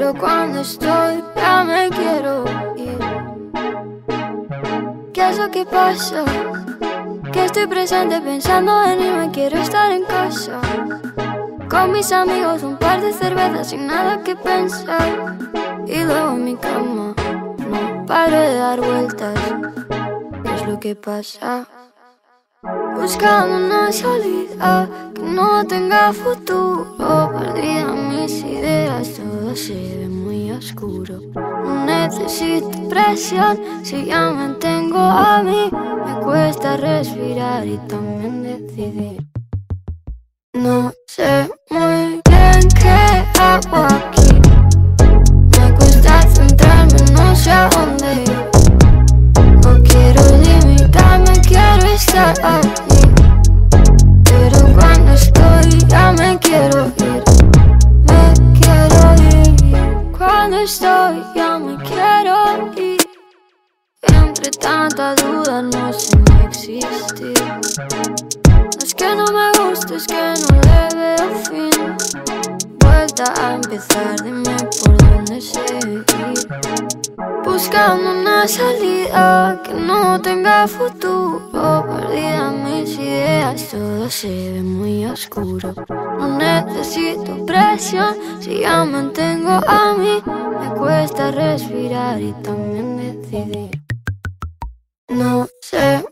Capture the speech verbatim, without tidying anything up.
pero cuando estoy ya me quiero ir. ¿Qué es lo que pasa? Que estoy presente pensando en irme, quiero estar en casa con mis amigos, un par de cervezas sin nada que pensar. Y luego en mi cama no paro de dar vueltas. ¿Qué es lo que pasa? Buscando una salida que no tenga futuro. Perdida en mis ideas, todo se ve muy oscuro. No necesito presión, si ya me tengo a mí. Me cuesta respirar y también decidir. No sé muy bien qué hago aquí. Me cuesta centrarme, no sé a dónde ir. No quiero limitarme, quiero estar aquí. Pero cuando estoy ya me quiero ir. Me quiero ir. Cuando estoy ya me quiero ir. Entre tanta duda no sé ni existir. No es que no me guste, es que no le veo fin. Vuelta a empezar, dime por dónde seguir. Buscando una salida que no tenga futuro. Perdida en mis ideas, todo se ve muy oscuro. No necesito presión, si ya me mantengo a mí. Me cuesta respirar y también decidir. No sé